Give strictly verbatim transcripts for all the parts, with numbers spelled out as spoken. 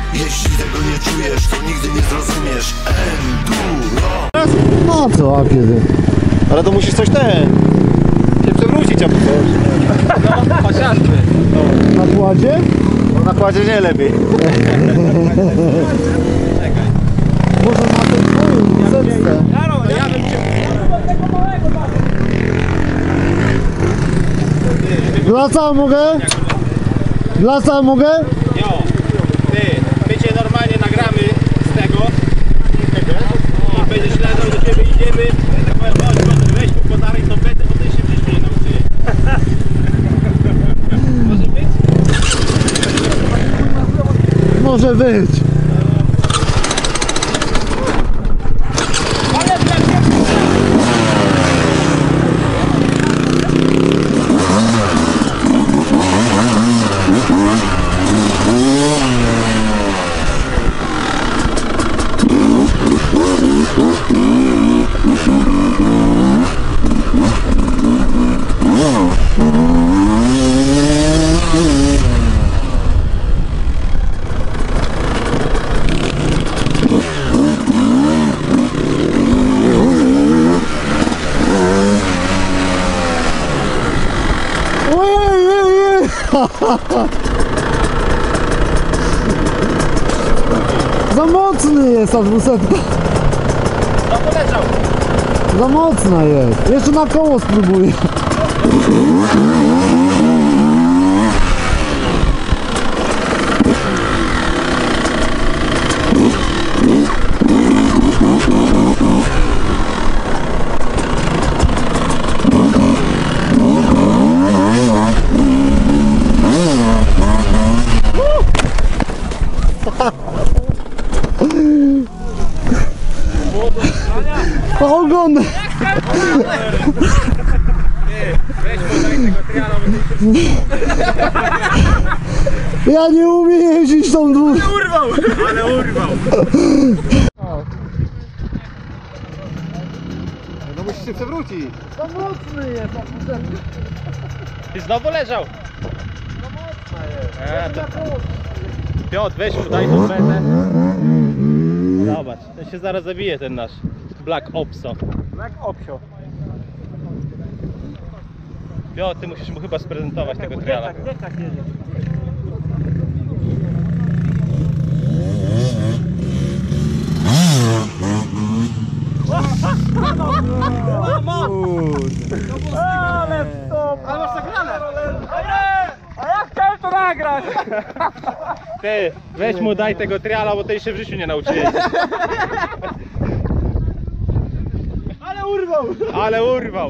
Jeśli tego nie czujesz, to nigdy nie zrozumiesz. Enduro. No co, a kiedy? Ale to musisz coś ten się przewrócić albo coś. No, chociażby. Na kładzie? No na kładzie nie lepiej. Może na ten twoim setce. Ja bym cię... Glaca mogę? Glaca mogę? Jo, ty, my cię normalnie nagramy z tego i będziesz leżał, do ciebie idziemy. Chodź, chodź, weź tu podarek do bety, bo ty się w życiu nie nauczyłeś. Może być? Może być. Za mocny jest ta dwusetka. No poleciał. Za mocna jest. Jeszcze na koło spróbuję. Ogon! Weź podaj tego triala, bo Ja nie umiem jeździć tą dwóch. urwał! Ale urwał! No musisz się przewrócić. Za mocny jest ta dwusetka. I znowu leżał. Za mocna jest. E, to... Piotr, weź mu daj tą betę. Zobacz, ten się zaraz zabije, ten nasz Black Opso. Black Opsio. Piotr, ty musisz mu chyba sprezentować tego triala. Nie tak jedzie. Ale stop! Ale masz nagrane! A ja chciałem to nagrać! Ty, weź mu daj tego triala, bo tej się w życiu nie nauczyłeś. Ale urwał! Ale urwał!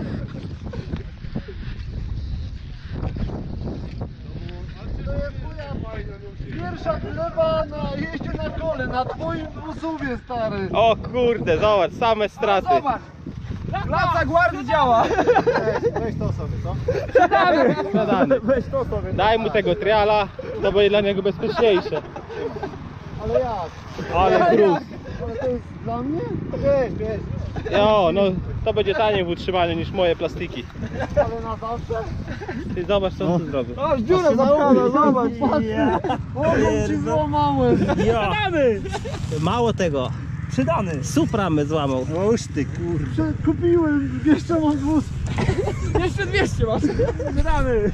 Pierwsza gleba na jeździe na kole, na twoim busuwie, stary. O kurde, zobacz, same straty. Zobacz! Klasa gwardy działa! Weź, weź to sobie, co? Sprzedany. Weź to sobie. Daj mu tego triala, to będzie dla niego bezpieczniejsze. Ale jak? Ale gruz. Ale to jest dla mnie? Wiesz, wiesz. Jo, no to będzie taniej w utrzymaniu niż moje plastiki. Ale na zawsze? Ty zobacz, co on tu zrobił. Aż dziura zapchana, zobacz! Ogon ci złamałem. Sprzedany! Mało tego, Przydany! Supra my złamał. Oż ty kurde. Kupiłem, jeszcze mam wóz. Jeszcze dwieście masz! Przydany!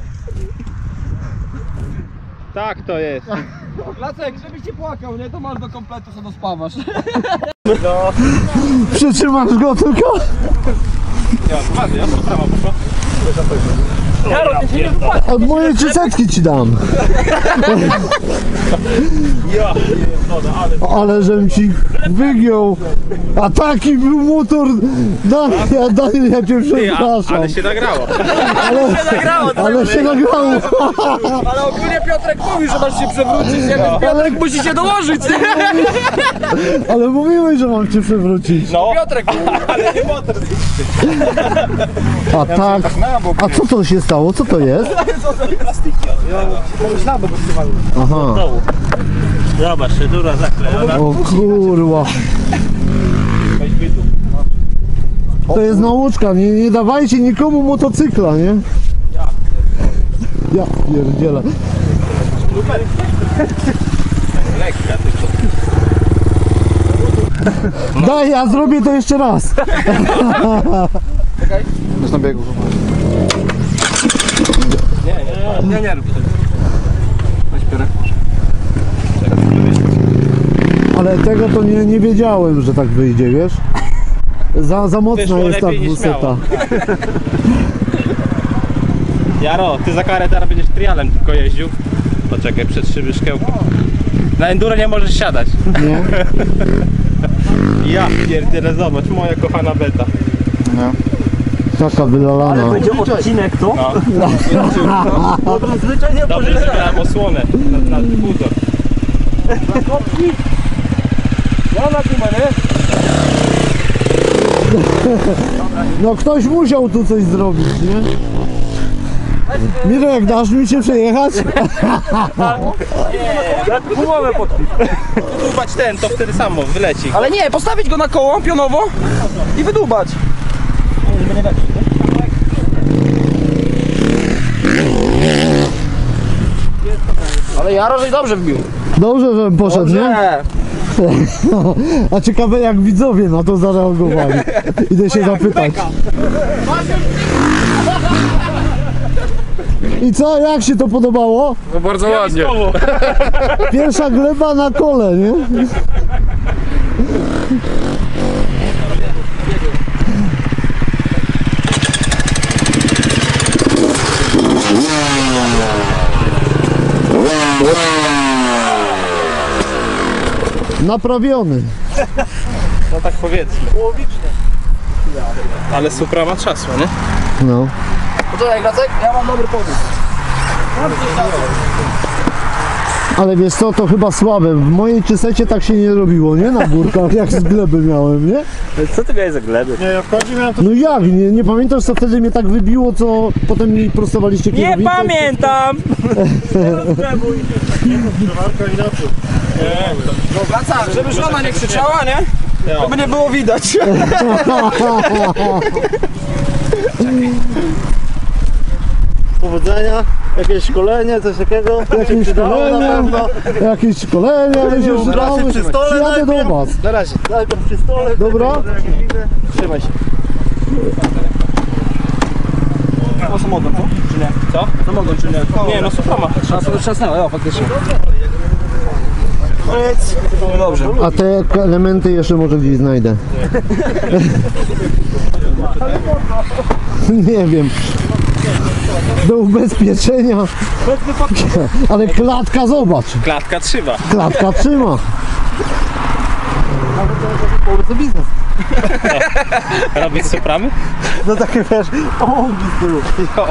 Tak to jest. Lacek, żebyś nie płakał, nie? To masz do kompletu, co dospawasz. Przytrzymasz go tylko? Ja, ładnie, ja sprawa poszła. Jaro, ty się nie wypłaci! Od mojej trzysetki ci dam. Ja, ale... Ale żem ci wygiął. A taki był motor. Daniel, ja, Daniel, ja cię przepraszam. Ale się nagrało. Ale, ale się nagrało. Ale ogólnie Piotrek mówi, że masz się przewrócić, nie? Więc Piotrek musi się dołożyć! Ale mówiłeś, że mam cię przewrócić. No, Piotrek mówi! ale nie motor. A tak. A co to się stało? Co to jest? Ślady podsywały. Aha. Zobacz, szedura zaklejona. O kurwa. To jest nauczka, nie, nie dawajcie nikomu motocykla, nie? Ja pierdzielę. lekka tylko. Daj, ja zrobię to jeszcze raz. Czekaj. Jest na biegu. Nie, nie, Nie, nie rób tego. Weź piórę. Ale tego to nie, nie wiedziałem, że tak wyjdzie, wiesz? Za, za mocna Wyszło jest ta lepiej niż dwuseta. miało. Jaro, ty za karę teraz będziesz trialem tylko jeździł. Poczekaj, przetrzymy szkiełko. Na enduro nie możesz siadać. Nie? Ja pierdzielę, zobacz, moja kochana beta. Taka wylalana. Ale będzie odcinek, to? No. No to zwyczajnie Dobrze, że miałem osłonę na, na dwózor. Ja na tym, nie? No ktoś musiał tu coś zrobić, nie? Mirek, dasz mi się przejechać? Połowę podpisz. Wydłubać ten, to wtedy samo wyleci. Ale nie, postawić go na koło pionowo i wydłubać. Ale Jaro, żeś dobrze wbił. Dobrze, żebym poszedł, nie? Nie. A ciekawe jak widzowie na to zareagowali. Idę się zapytać. I co, jak się to podobało? No bardzo ładnie. Pierwsza gleba na kole, nie? Naprawiony. No tak powiedzmy. Ale Supra ma trzasło, nie? No. Poczekaj, Gracek, ja mam dobry pomysł. Ale wiesz co, to chyba słabe. W mojej czysecie tak się nie robiło, nie? Na górkach, jak z gleby miałem, nie? Co ty miałeś za gleby? Nie, ja wchodzi miałem to... No jak? Nie, nie pamiętasz, co wtedy mnie tak wybiło, co potem mi prostowaliście kierownicę? Nie pamiętam! No wracam, żeby żona nie krzyczała, nie? To by nie było widać. Powodzenia, jakieś szkolenie, coś takiego. Jakieś szkolenia, jakieś szkolenia, my się przydały. przy stole Przyjadę do najpierw. was. Na razie. Najpierw przy stole. Dobra? Trzymaj się. O samogon, co? Czy nie? Co? Samogon, czy nie? Nie, no Supra ma. Trzeba sobie trzasnęło, ja faktycznie. No dobrze. A te elementy jeszcze może gdzieś znajdę. Nie wiem. Do ubezpieczenia. Ale klatka, zobacz. Klatka trzyma. Klatka trzyma. To biznes. Robić Supramy? No takie wiesz, pomógł z tyłu.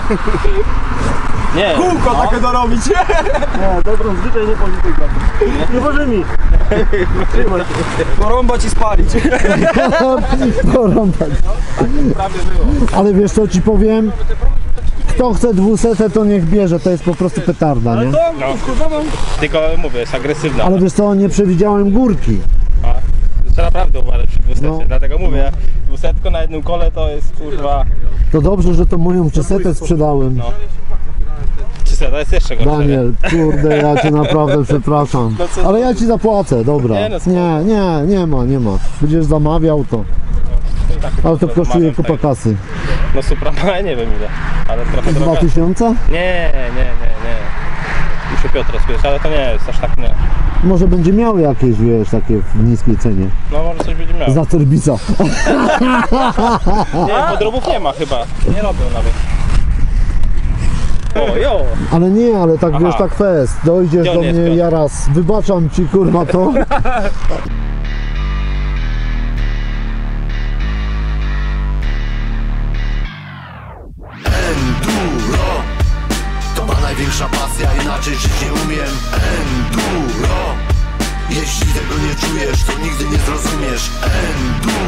Nie. Kółko takie dorobić. Nie, dobrą zwyczaj nie polityka. Nie może mi. Trzymaj się. Porąbać i spalić. Porąbać. Ale wiesz co ci powiem? Kto chce dwusetę, to niech bierze, to jest po prostu petarda, nie? No. Tylko mówię, jest agresywna. Ale wiesz co, nie przewidziałem górki. A, trzeba naprawdę uważać przy dwusetce, No. dlatego mówię, dwusetko na jednym kole to jest kurwa... To dobrze, że to moją trzysetę sprzedałem. No. Trzysta, to jest jeszcze gorsze. Daniel, kurde, ja cię naprawdę przepraszam. No co- Ale ja ci zapłacę, dobra. Nie, no spoko. Nie, nie, nie ma, nie ma. Będziesz zamawiał to. Tak, Ale to kosztuje zamawiam kupa tak. kasy. No Supra ma, nie wiem ile, ale trochę Dwa droga. tysiące? Nie, nie, nie, nie. Muszę Piotra spytać, ale to nie jest aż tak nie. Może będzie miał jakieś, wiesz, takie w niskiej cenie. No może coś będzie miał. Za Cerbica. Nie, podrobów nie ma chyba. Nie robią nawet. O, jo! Ale nie, ale tak Aha. wiesz, tak fest. Dojdziesz Gdzie on do jest, mnie, Piotr? ja raz wybaczam ci, kurwa, to. Enduro to ma największa pasja, inaczej żyć nie umiem. Enduro, jeśli tego nie czujesz, to nigdy nie zrozumiesz. Enduro